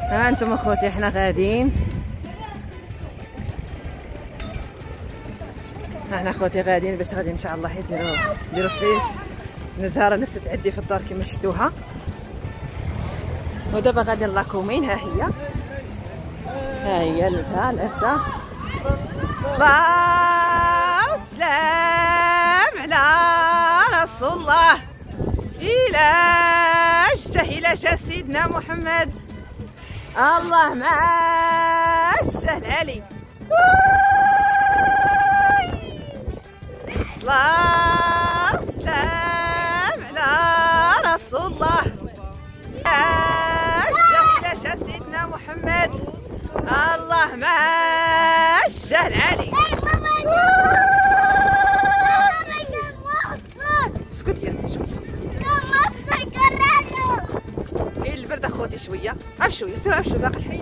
ها انتم اخوتي احنا غاديين، احنا اخوتي غاديين باش غادي ان شاء الله نديرو فيس. نزهه نفسها تعدي في الدار كما شفتوها، ودابا غادي نلاكومين. ها هي نزهه لابسه. صلاة والسلام على رسول الله. إلى جا سيدنا محمد، الله مع السهل علي. صلاة والسلام على رسول الله. إلى جا سيدنا محمد، الله مع السهل علي. اسكت يا سي شويه. كاين البرد اخوتي شويه، ابشروا يسيروا ابشروا باقي الحي.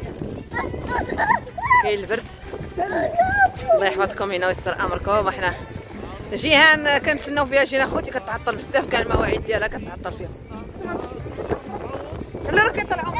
كاين البرد. الله يحفظكم هنا ويسر امركم. احنا جيهان كنتسناو فيها، جينا اخوتي كتعطل بزاف، كان المواعيد ديالها كتعطل فيها. اللي راه كيطلعوا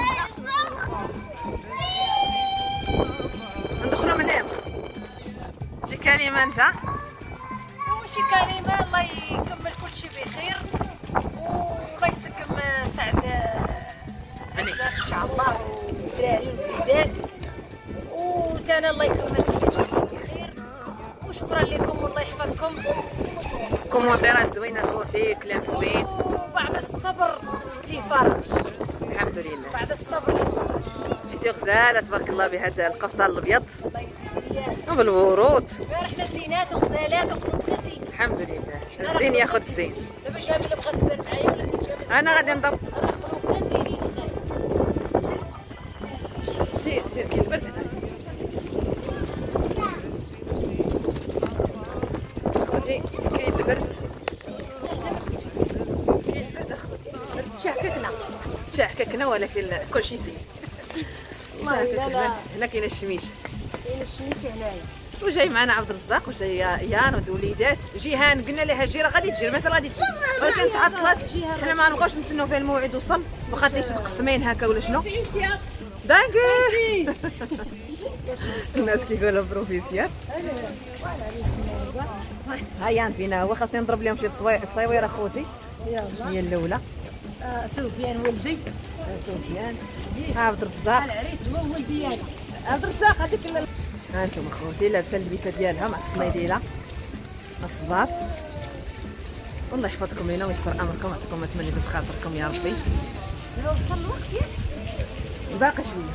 ندخلوا من هنا. شي كلمه انت؟ شي كلمه الله يكمل كل شيء بخير، والله يسكم سعد ان شاء الله، والدراري والوليدات، وتانا الله يكمل كل شيء بخير. وشكرا لكم والله يحفظكم. كومونتيرات زوينه اخوتي، كلام زوين. وبعد الصبر لي فرج. الحمد لله بعد الصبر لي فرج. جيتي غزاله تبارك الله بهذا القفطان الابيض الله يزيد ليا وبالورود. فرحنا زينات وغزالات وقلوبنا زين. الحمد لله. الزين ياخذ الزين. دابا جامله بغات تبان معايا ولا جامله؟ انا غادي نضبط. راه قلوبنا زينين وغازالين. سير كاين البرد هنا اخوتي، كاين البرد. كاين البرد اخوتي، شاحككنا ولكن كلشي زين. والله لا هنا كاينه الشميشه، كاين الشميشه هنايا. وجاي معنا عبد الرزاق وجاي يان والوليدات. جيهان قلنا لها جي راه غادي تجي، المساله غادي تجي، ولكن تعطلت. حنا ما نبقاوش نتسناو فيها الموعد وصل، ما خاطريش تقسمين هكا ولا شنو. دانكي الناس كيقولوا بروفيسيال. هيا فينا هو خاصني نضرب لهم شي تصويره اخوتي. هي الاولى سفيان ولدي. سفيان عبد الرزاق. العريس هو ولدي انا. عبد الرزاق هذيك. ها انتم اخوتي لابسه اللبسه ديالها مع الصنيديله الصباط. والله يحفظكم لينا ويسر امركم ويعطيكم ما تمنيتو بخاطركم يا ربي. دابا وصل الوقت ياك؟ باقي شويه.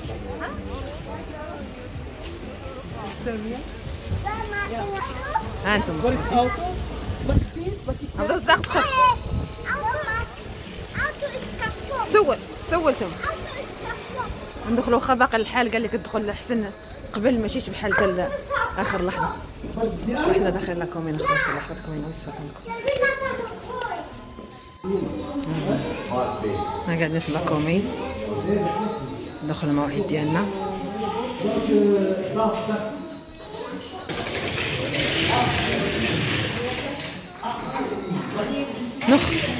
ها انتم عبد الرزاق دخل. سولتم ندخلوا واخا باقي الحال قال لك تدخل احسن قبل ماشيش بحال حتى اخر لحظه. وحنا داخلين لكم هنا اخوتي، الله يحفظكم هنا ويسر لكم. ما قاعدين في لاكومين ندخل المواعيد ديالنا. نخ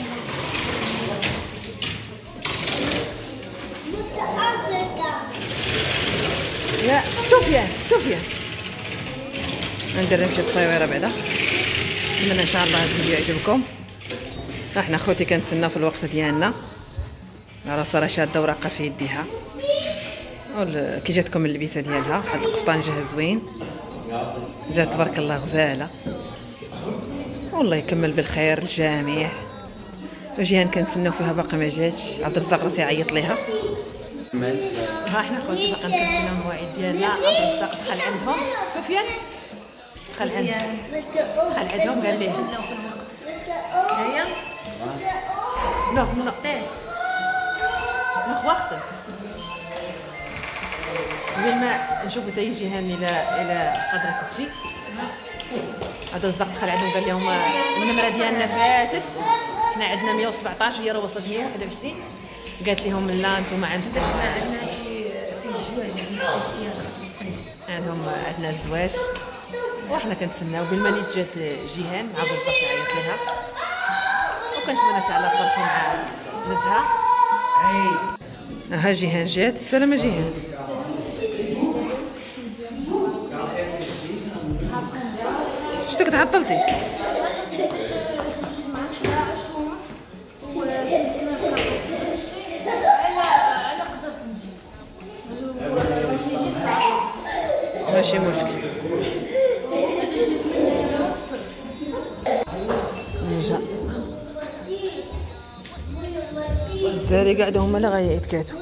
يا سفيان ندير نمشي التصويره بعدا. نتمنى ان شاء الله هذا الفيديو يعجبكم. احنا خوتي كنتسناو في الوقت ديالنا، راه صراحه شاده وراقه في يديها. كي جاتكم اللبسه ديالها، واحد القفطان جاه زوين، جات تبارك الله غزاله. والله يكمل بالخير الجميع. وجيهان كنتسناو فيها باقي ما جاتش، عبد الرزاق راسي عيط ليها. ها احنا خوتي باقي كنتسناو المواعيد ديالنا. عبد الرزاق دخل عندهم، سفيان دخل عندهم قال ليه هيا نوخ وقت قبل ما نشوفوا تا جيهان الى قدرت تجي. عبد الرزاق دخل عندهم قال لهم النمره ديالنا فاتت، حنا عندنا 117 وهي راه وصلت 121. قالت لهم لا انتم عندكم عندنا الزواج، وحنا كنتسناو بالماني جات جيهان عبد الرزاق يعيط لها. وكنتمنى ان شاء الله تفرحوا مع نزهه. ها جيهان جات. السلامة جيهان. شتك تعطلتي؟ ماشي مشكل. نجا الدراري قاعدة هما اللي غاية يتكاتوا.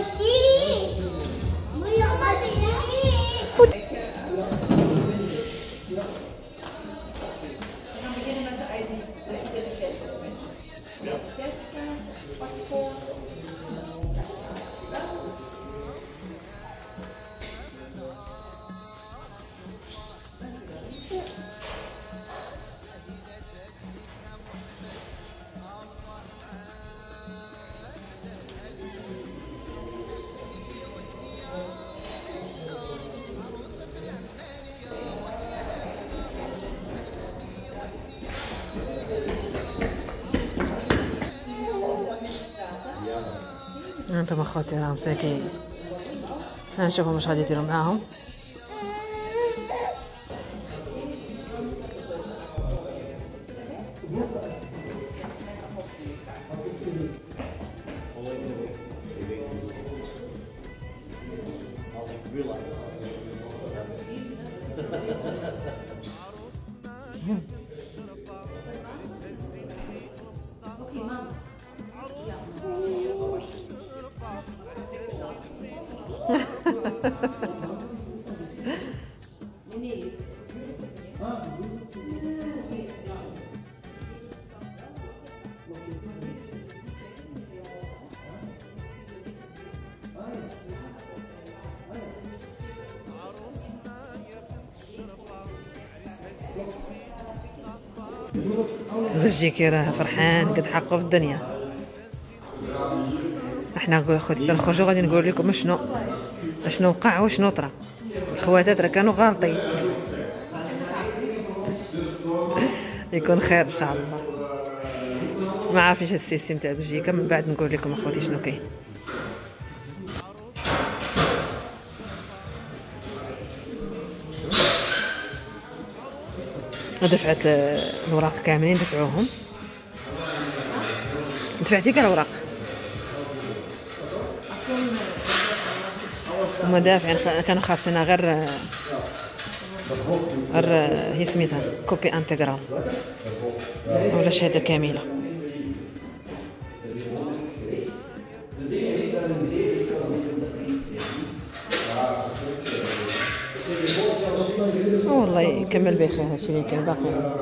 انتم اخواتي راهم ساكين. هنشوفهم واش غادي يديروا معاهم. زوجي راه فرحان قد حقه في الدنيا. احنا خوتي تنخرجوا غادي نقول لكم شنو وقع وشنو طرا. الخواتات راه كانوا غالطين. يكون خير ان شاء الله. ما عارفينش السيستم تاع بلجيكا، من بعد نقول لكم اخوتي شنو كاين. دفعت الوراق كاملين، دفعوهم. دفعتي كاع الوراق؟ هما دافعين، كانوا خاصنا غير هي سميتها كوبي انتغرال ولا شهاده كامله. والله يكمل بخير. هادشي اللي كان باقي.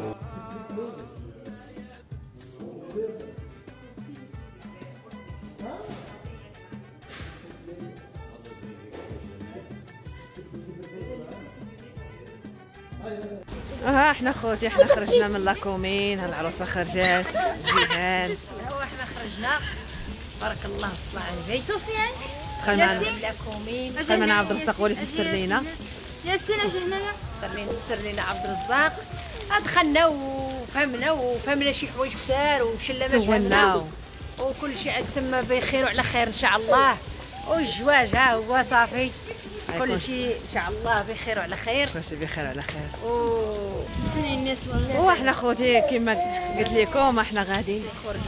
احنا خوتي احنا خرجنا من لاكومين. العروسه خرجات جيهان. احنا خرجنا بارك الله الصلاة على النبي. سفيان لاكومين خل معنا عبد الرزاق هو اللي فسر لينا. ياسين اجي هنايا فسر لينا عبد الرزاق. دخلنا وفهمنا شي حوايج كثار وشلنا سولنا وكل شيء عاد تم بخير وعلى خير ان شاء الله. والزواج ها هو صافي كل شيء ان شاء الله بخير وعلى خير. كل شيء بخير وعلى خير. مسني الناس والله. واحنا خوتي كما قلت لكم احنا غاديين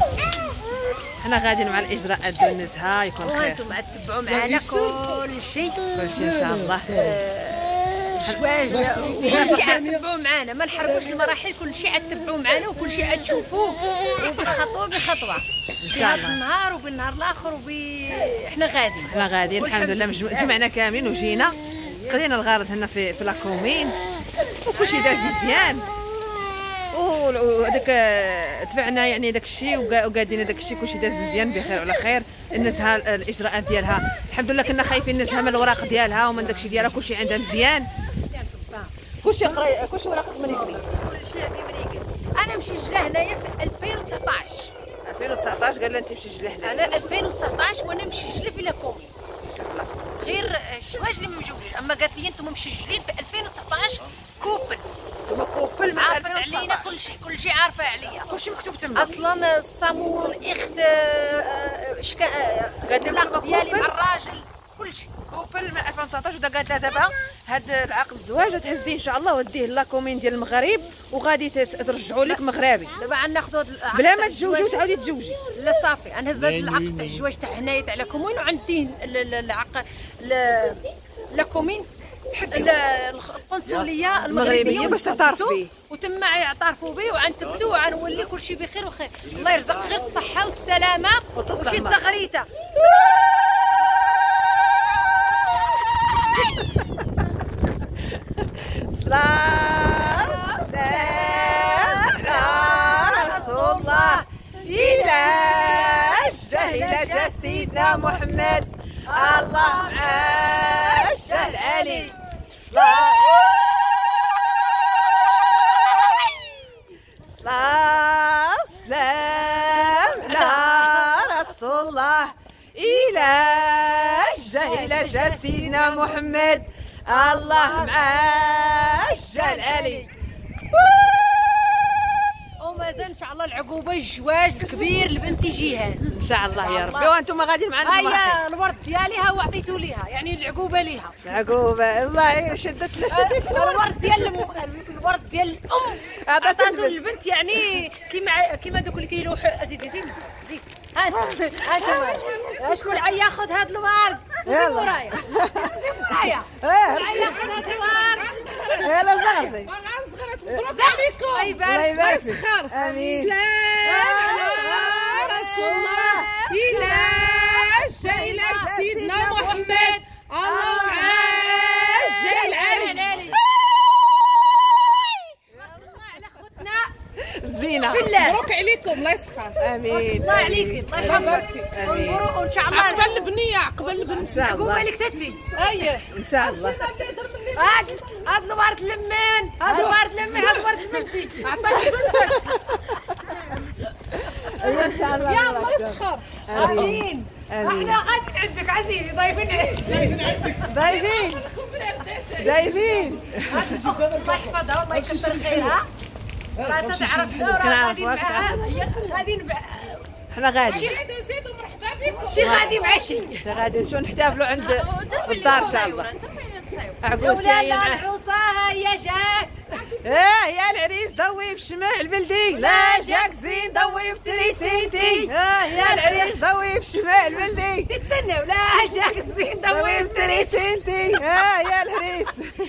مع الاجراءات ديال النزهه. يكون خير وانتم عاد تبعوا معنا كل شيء ان شاء الله. الزواج كل شيء عاد تبعوا معنا، ما نحرقوش المراحل. كل شيء عاد تبعوا معنا وكل شيء عاد تشوفوه بخطوه ان شاء الله. بالنهار وبالنهار الاخر احنا غاديين الحمد لله. جمعنا كاملين وجينا قضينا الغرض هنا في لاكومين وكل شيء داز مزيان. وداك تبعنا يعني داك الشيء وقادين داك الشيء. كل شيء داز مزيان بخير وعلى خير. النزهه الاجراءات ديالها الحمد لله كنا خايفين النزهه من الوراق ديالها ومن داك الشيء ديالها. كل شيء عندها مزيان. كل شيء وراقك من يقري. كل شيء عندي من انا مسجله هنايا في 2019 قال لها انت مسجله هنا. انا 2019 وانا مسجله في لاكومين. غير الزواج اللي ما مجوجش. اما قالت لي انتم مسجلين في 2019 كوبل. انتم كوبل من 2019. عارفه علينا كل شيء عارفه عليا. كل شيء مكتوب تما. اصلا صامون اخت العلاقه ديالي مع الراجل كلشي كوبل من 2019 قالت لها دابا هذا العقد الزواج تهزيه ان شاء الله وديه لاكومين ديال المغرب وغادي ترجعوا لك مغربي دابا غناخذوا بلا ما تزوجوا وتعاودي تزوجي. لا صافي انا هز هذا العقد تاع الزواج تاع هنايا تاع لاكومين وعندي العقد لاكومين القنصليه المغربيه باش تعترف به وتما يعترفوا به وغنثبتوا وغنولي كلشي بخير وخير. الله يرزق غير الصحه والسلامه وشي تزغريته. سلام على رسول الله إلى جا سيدنا محمد الله معاه الشهر علي. سلام على رسول الله إلى جا سيدنا محمد الله معاه الشهر علي. ومازال ان شاء الله العقوبه الزواج الكبير لبنتي جيهان ان شاء الله يا ربي. وانتم غاديين معنا هيا الورد ديالها وعطيتو ليها يعني العقوبه ليها. العقوبه الله شدت الورد ديال الورد ديال الام عطاتو للبنت يعني كيما دوك اللي كيلوحوا زيد انت شكون ياخذ هذا الورد؟ يلا ورايا ياخذ هذا الورد. يلا زغرتي مبروك عليكم. الله يبارك فيك. امين. سلام على رسول الله إلى سيدنا محمد الله معاه الشهر العلي. على خوتنا زينه بالله. مبروك عليكم الله يسخر. امين. الله عليك الله يبارك فيك. ونبروك ان شاء الله عقبال البنيه عقبال البنت عقوبه لك تتي. اييه ان شاء الله. هاد الورد لمين هاد الورد لبنتي. عطاك بنتك ايوه ان شاء الله. يا الله يسخر. امين. امين. احنا غادي عندك عزيزي ضايفين ضايفين. الله يحفظها والله يكثر خيرها. راه تعرف غادي معاها غادي احنا غادي زيدوا مرحبا بكم. شي غادي مع شي غادي نمشيو نحتفلوا عند في الدار ان شاء الله. عقوز ولا جايين لا معاه. العروسه هي جات. يا العريس ضوي بشمع البلدي لا جاك زين ضوي بتريسينتي. يا العريس ضوي بشمع البلدي تتسنى ولا جاك الزين ضوي بتريسينتي. يا العريس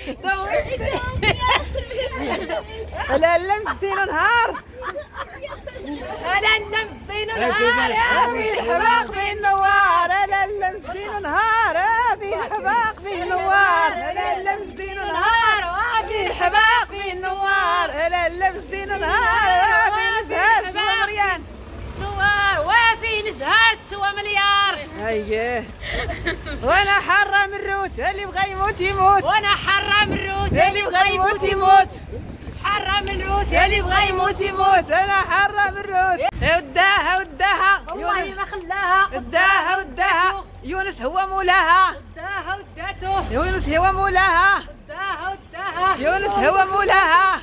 لا لمسين نهار انا لمسين نهار في الحباق في النوار. لا لمسين نهار في الحباق في النوار. لا لمسين نهار في الحباق في النوار. لا لمسين نهار في نزهات سوا مريان نوار وفي نزهات سوا مليار. اييه وانا حرة من الروت اللي بغى يموت يموت. وانا حرة من الروت اللي بغى يموت يموت. حرة من الروت اللي بغى يموت يموت. انا حرة من الروت. وداها والله ما خلاها. وداها يونس هو مولاها. وداته يونس هو مولاها. يونس هو مولاها.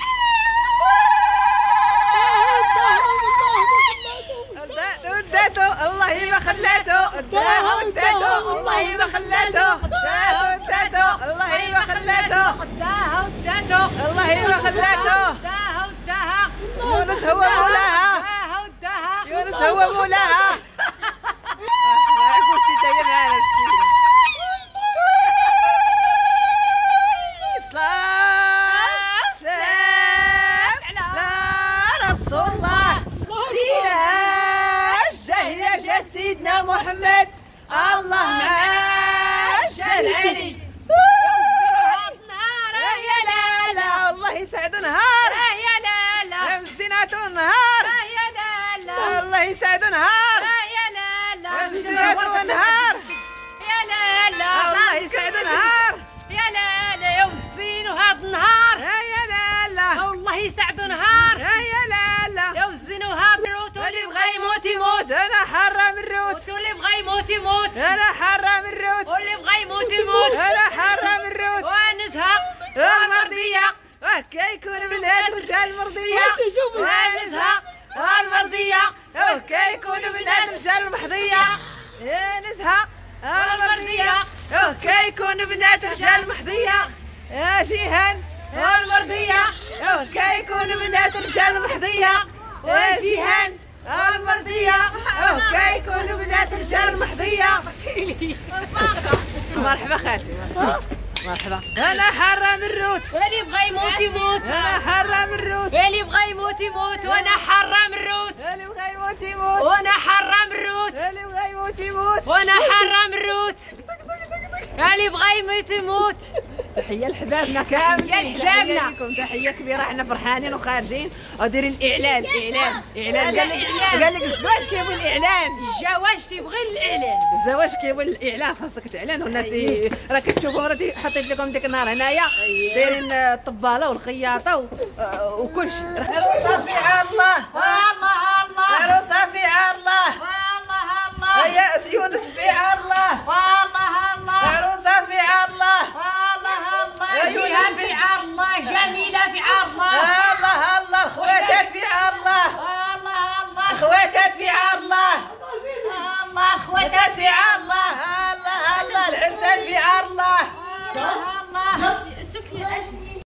وداته الله ما خلاته. وداته الله ما خلاته. وداته الله ما خلاته. الله ما خلاته. يونس هو مولاها. يونس هو مولاها. عكوستي تاهي معانا مسكينه. سلام على رسول الله إلى جا سيدنا محمد الله معاه الشهر العلي. يا لا لا الله يسعد نهار. يا لا لا لمسيناتو نهار. يا لا لا الله يسعد نهار. يا لا لا لمسيناتو نهار. يا لا لا الله يسعد نهار. يا لا لا يا وزين وهذا النهار. يا لا لا والله يسعد نهار. يا لا لا يا وزين وهذا الروت اللي بغى يموت يموت. انا حرة من الروت. واللي بغى يموت يموت. انا حرة من الروت. واللي بغى يموت يموت. انا حرة من الروت. ونزهق المرضية هكا يكون من هاد الرجال المرضية. ونزهق المرضية هكا يكون من هاد الرجال المحظية. يكونوا بنات رجال محظية يا جيهان المرضية وكا يكونوا بنات رجال محظية يا جيهان المرضية وكا يكونوا بنات رجال محظية. مرحبا خالتي مرحبا. انا حاره من الروت اللي بغى يموت يموت. انا حاره من الروت اللي بغى يموت يموت. وانا حاره من الروت. اللي بغى يموت يموت. وانا حاره من الروت. اللي بغى يموت يموت. وانا حاره من الروت. اللي بغى يموت يموت. تحيه لحبابنا كاملين. تحية لحبابنا. لكم تحيه كبيره. احنا فرحانين وخارجين وديري الاعلان اعلان قال لك الزواج كيبغي الاعلان. الزواج تيبغي الاعلان. الزواج كيبغي الاعلان خاصك تعلن والناس راه كتشوفوا راه حطيت لكم ديك النهار هنايا دايرين الطباله والخياطه وكل شيء. عروسه في عار الله والله الله. عروسه في عار الله والله الله. هيا يونس في عار الله والله الله. عروسه في عار الله والله الله. أيوة. جيهان في عار الله. جميلة في عار الله. الله الله خواتات في عار الله والله الله. خواتات في عار الله الله خواتات اخواتات في عار الله